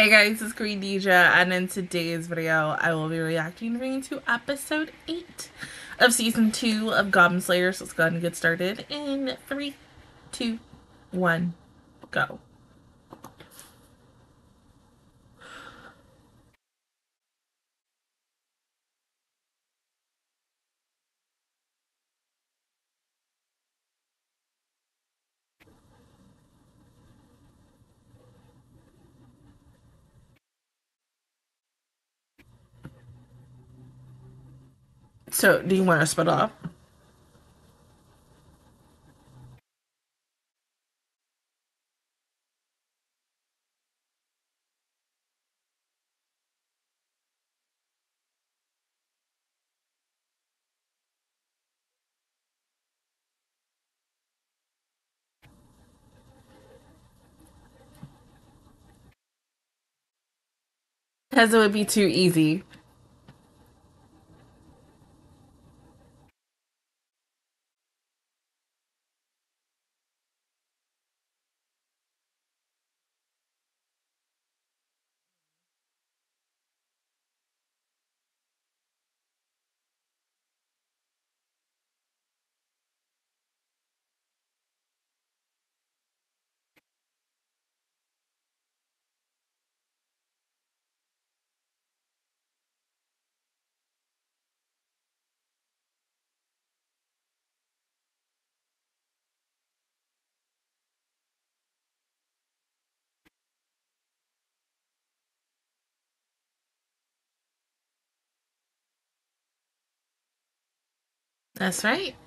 Hey guys, it's Queen Deja, and in today's video, I will be reacting to episode 8 of season 2 of Goblin Slayer. So let's go ahead and get started in 3, 2, 1, go. So, do you want to split off? Because it would be too easy. That's right.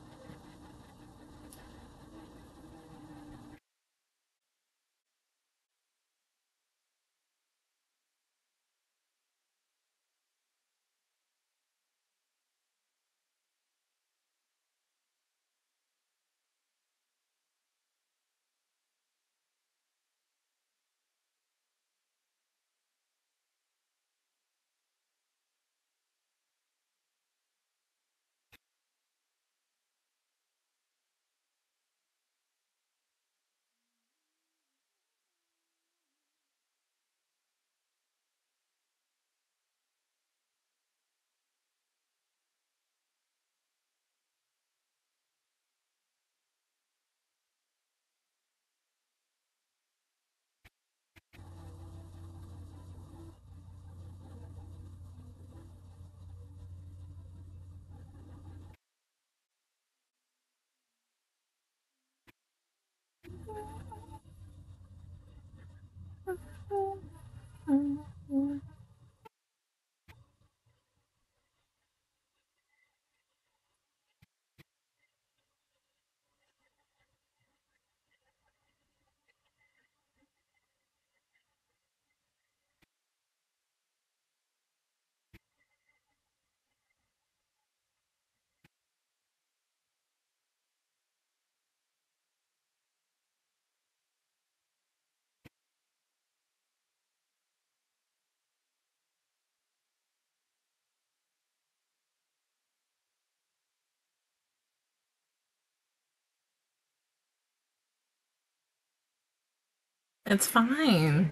It's fine.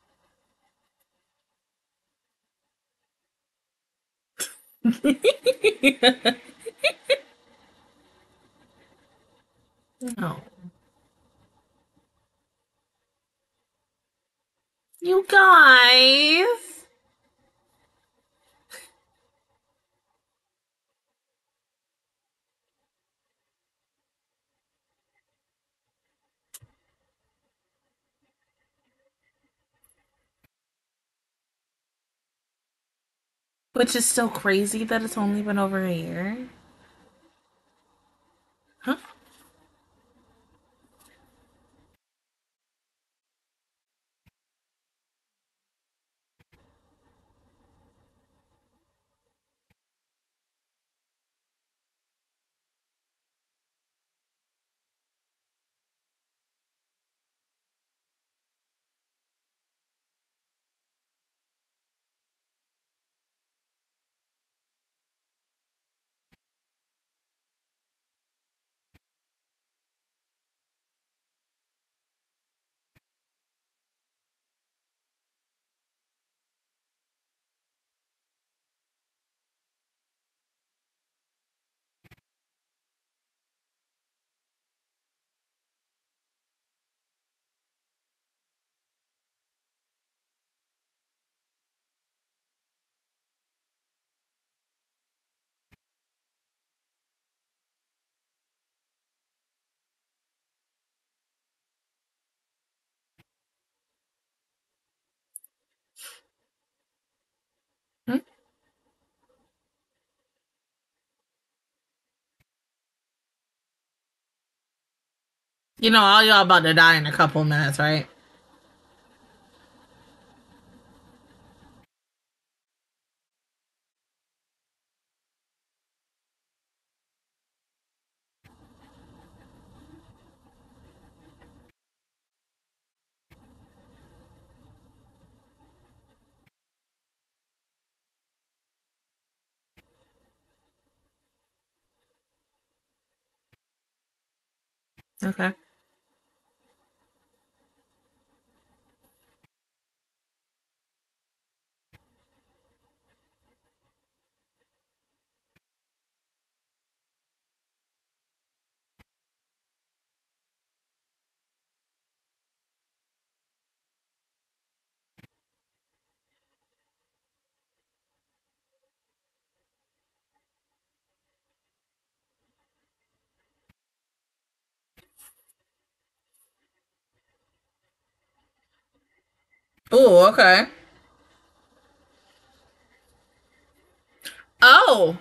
No. You guys! Which is still crazy that it's only been over a year. Huh? You know, all y'all about to die in a couple minutes, right? Okay. Oh, okay. Oh.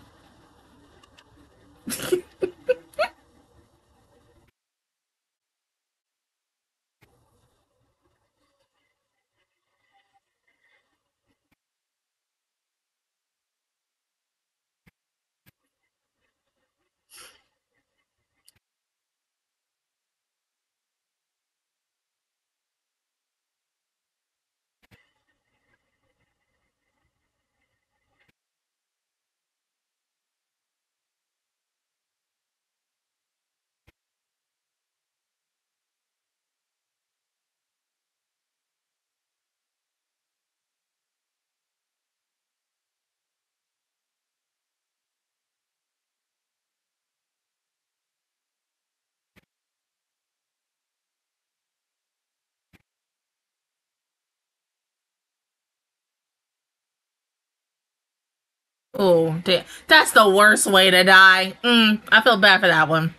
Oh, that's the worst way to die. I feel bad for that one.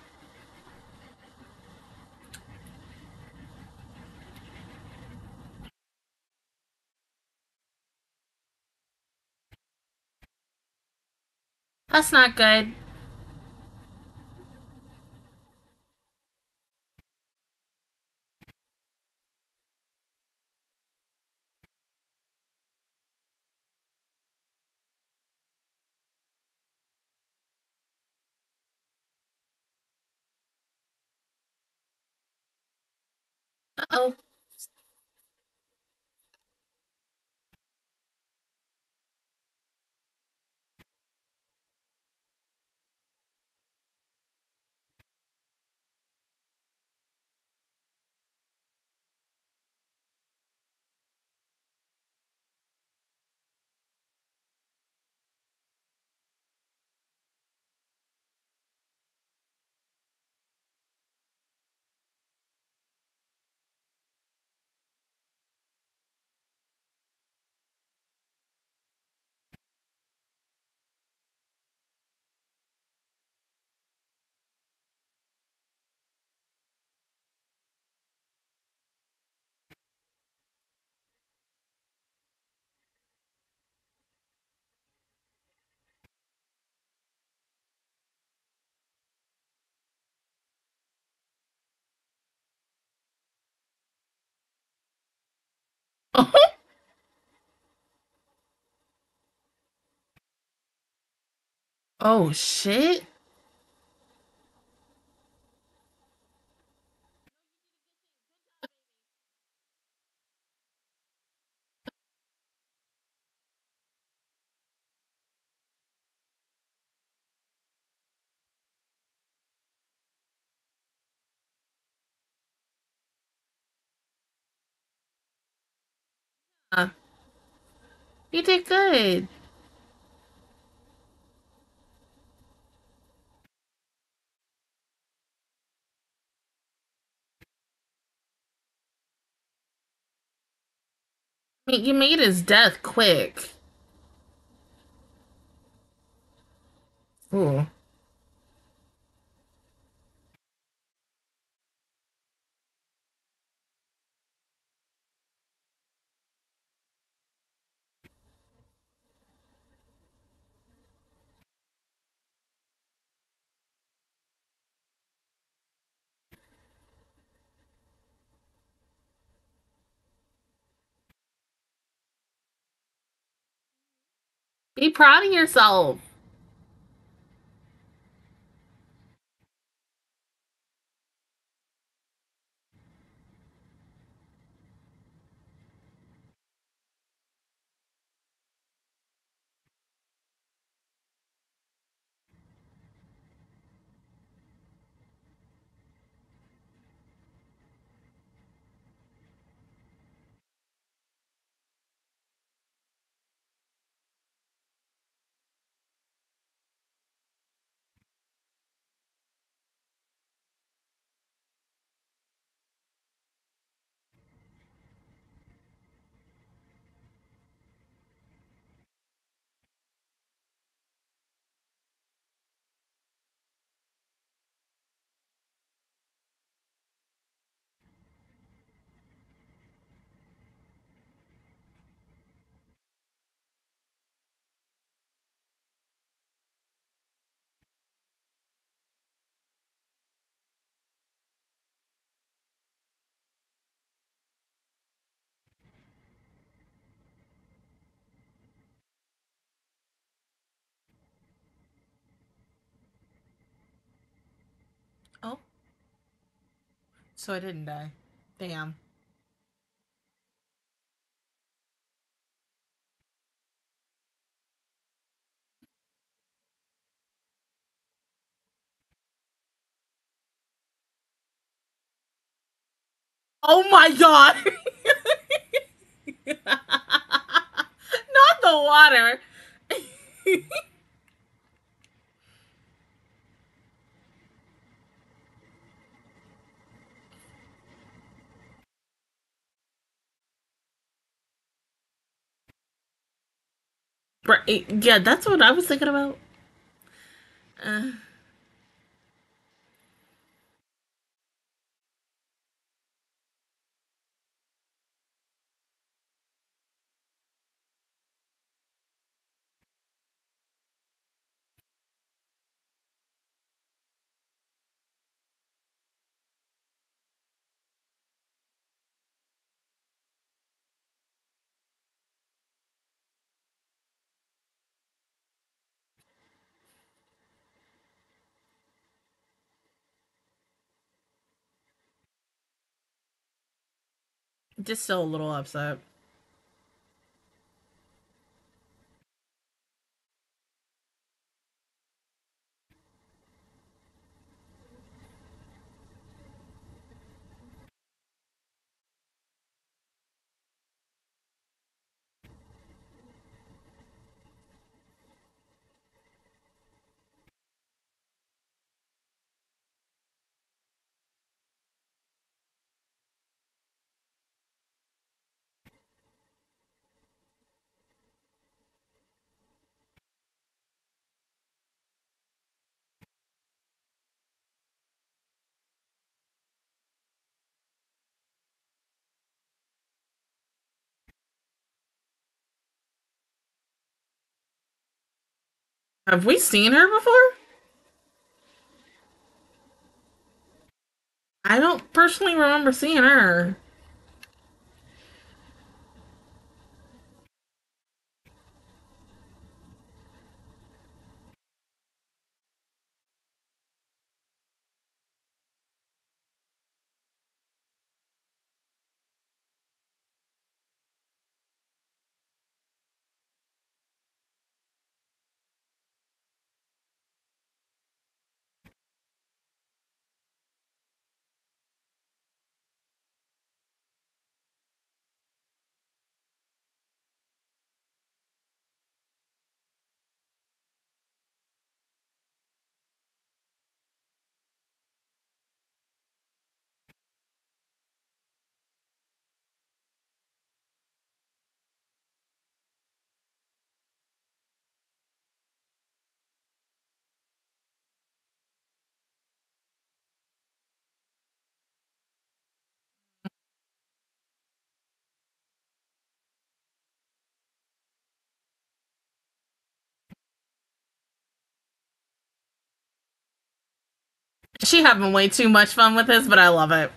That's not good. Oh. Oh shit. Uh, you did good. You made his death quick. Ooh. Be proud of yourself. Oh, so I didn't die. Damn. Oh my god! Not the water. Right. Yeah, that's what I was thinking about. Uh, just still a little upset. Have we seen her before? I don't personally remember seeing her. She having way too much fun with this, but I love it.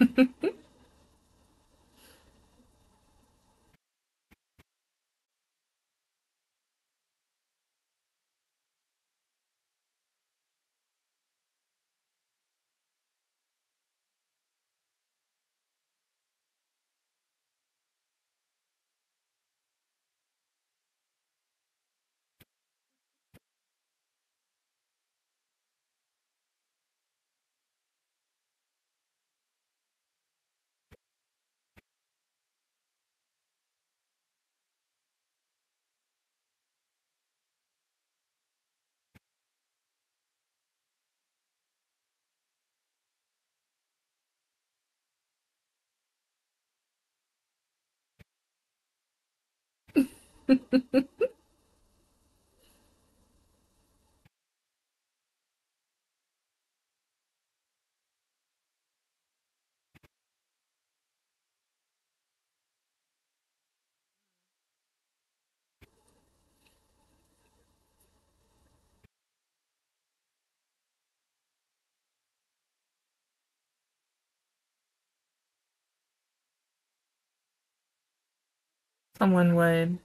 Someone would.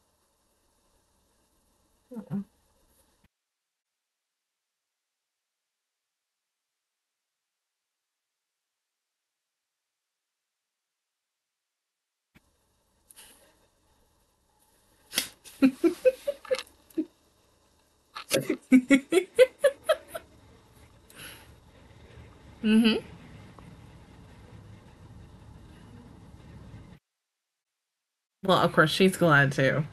Mm-hmm. Well, of course, she's glad too.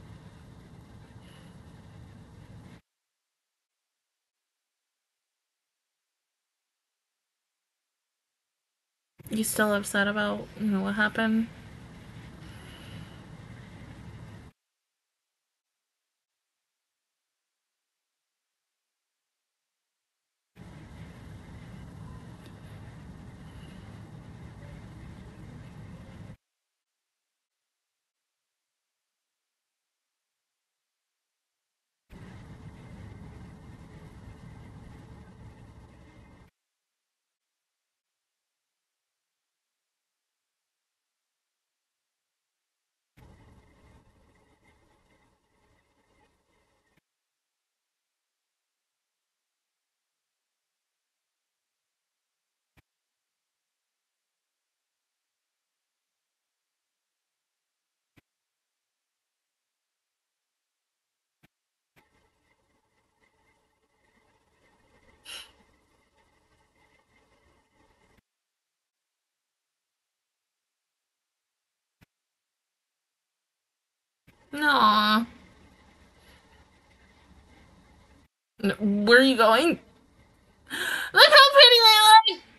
You still upset about, what happened? No. Where are you going? Look how pretty they look!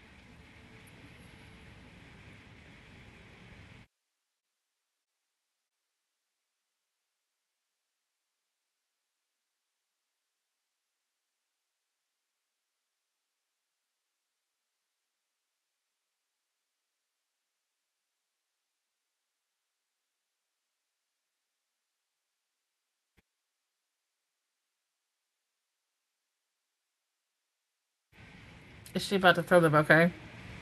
Is she about to throw the bouquet?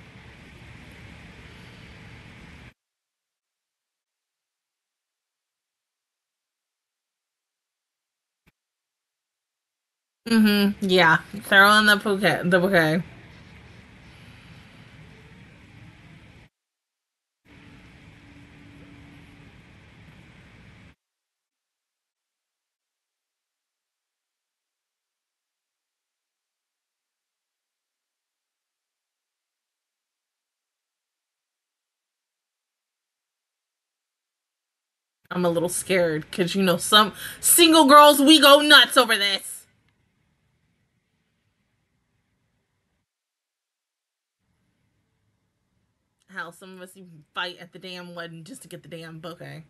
Mm-hmm. Yeah. Throw in the bouquet. The bouquet. I'm a little scared because some single girls we go nuts over this. Hell, some of us even fight at the damn wedding just to get the damn bouquet.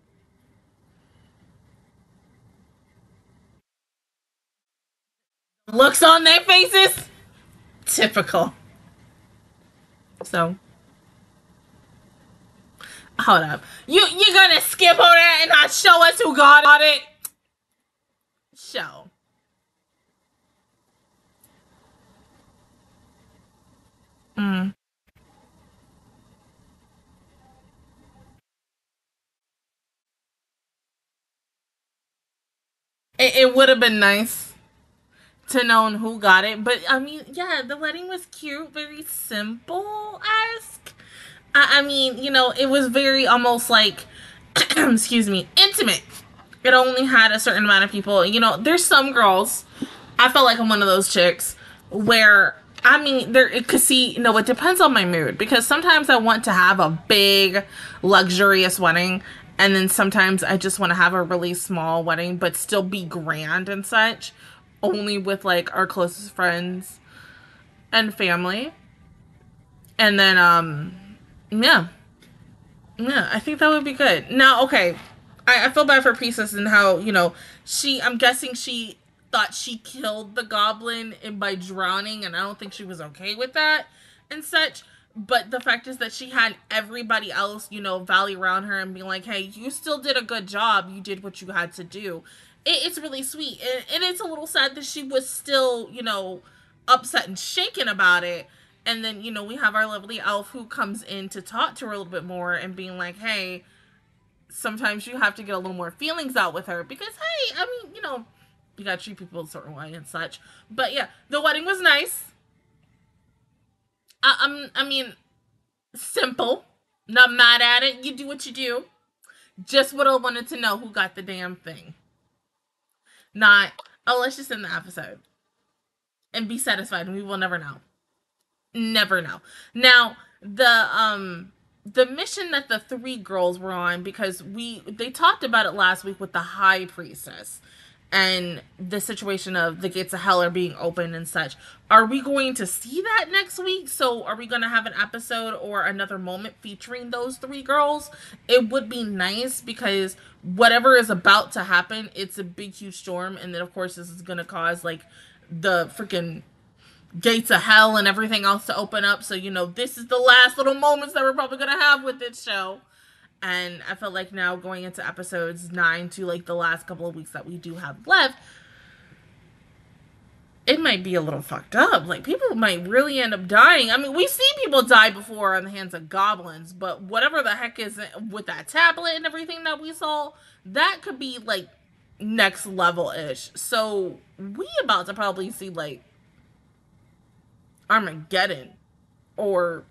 Looks on their faces. Typical. So hold up. You're gonna skip over that and not show us who got it? Show. Mm. It would have been nice to know who got it, but I mean, yeah, the wedding was cute, very simple esque. I mean, it was very almost like, excuse me, intimate. It only had a certain amount of people. There's some girls. I felt like I'm one of those chicks where I mean, cause see, it depends on my mood because sometimes I want to have a big, luxurious wedding, and then sometimes I just want to have a really small wedding, but still be grand and such, only with like our closest friends and family. And then, yeah, yeah, I think that would be good. Now, okay, I feel bad for Priestess and how, I'm guessing she thought she killed the goblin by drowning, and I don't think she was okay with that and such. But the fact is that she had everybody else, rally around her and be like, hey, you still did a good job. You did what you had to do. It's really sweet. And it's a little sad that she was still, upset and shaken about it. And then, we have our lovely elf who comes in to talk to her a little bit more and being like, hey, sometimes you have to get a little more feelings out with her because, hey, I mean, you gotta treat people a certain way and such. But yeah, the wedding was nice. I mean, simple. Not mad at it. You do what you do. Just what I wanted to know who got the damn thing. Not, oh, let's just end the episode and be satisfied, and we will never know. Never know. Now, the mission that the three girls were on, because they talked about it last week with the high priestess and the situation of the gates of hell are being opened and such. Are we going to see that next week? So are we going to have an episode or another moment featuring those three girls? It would be nice because whatever is about to happen, it's a big huge storm, and then of course this is going to cause like the freaking gates of hell and everything else to open up. So, this is the last little moments that we're probably going to have with this show. And I felt like now going into episodes 9 to like the last couple of weeks that we do have left, it might be a little fucked up. Like, people might really end up dying. I mean, we see people die before on the hands of goblins, but whatever the heck is with that tablet and everything that we saw, that could be like next level-ish. So we about to probably see like Armageddon or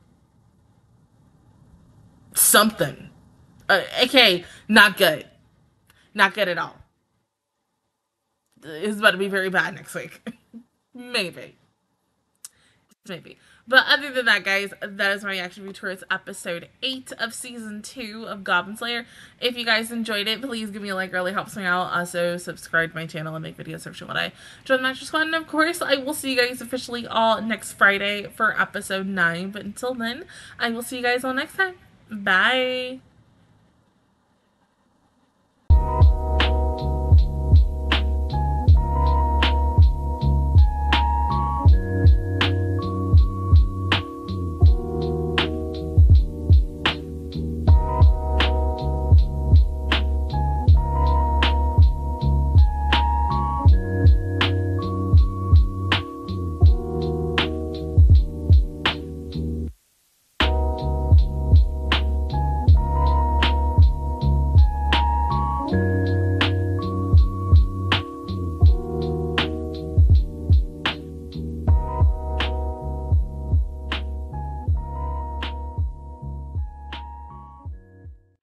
something. Okay, not good. Not good at all. It's about to be very bad next week. Maybe. Maybe. But other than that, guys, that is my reaction view towards episode 8 of season 2 of Goblin Slayer. If you guys enjoyed it, please give me a like. It really helps me out. Also, subscribe to my channel and make videos every when I join the Master Squad. And of course, I will see you guys officially all next Friday for episode 9. But until then, I will see you guys all next time. Bye.